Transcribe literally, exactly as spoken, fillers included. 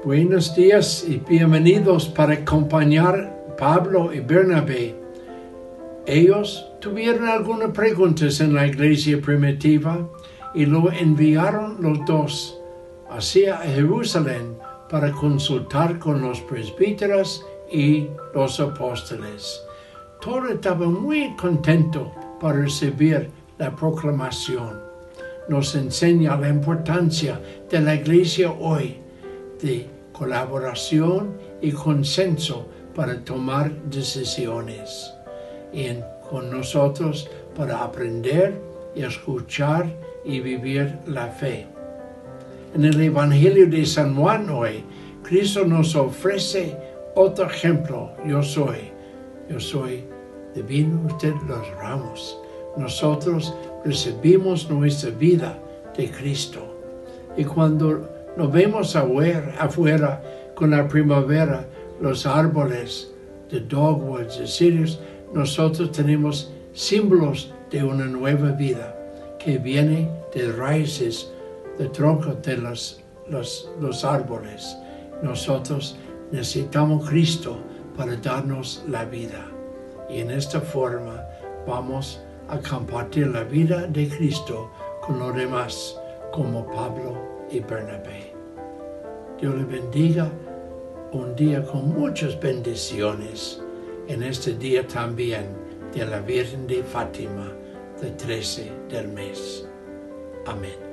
Buenos días y bienvenidos para acompañar Pablo y Bernabé. Ellos tuvieron algunas preguntas en la iglesia primitiva y lo enviaron los dos hacia Jerusalén para consultar con los presbíteros y los apóstoles. Todo estaba muy contento para recibir la proclamación. Nos enseña la importancia de la iglesia hoy, de colaboración y consenso para tomar decisiones. Y en, con nosotros para aprender y escuchar y vivir la fe. En el Evangelio de San Juan hoy, Cristo nos ofrece otro ejemplo. Yo soy, yo soy de vino, usted los ramos. Nosotros recibimos nuestra vida de Cristo. Y cuando nos vemos afuera, afuera con la primavera, los árboles de dogwoods, de cirios, nosotros tenemos símbolos de una nueva vida que viene de raíces, de troncos de los, los, los árboles. Nosotros necesitamos Cristo para darnos la vida. Y en esta forma vamos a compartir la vida de Cristo con los demás, como Pablo y Bernabé. Dios le bendiga un día con muchas bendiciones. En este día también de la Virgen de Fátima, del trece del mes. Amén.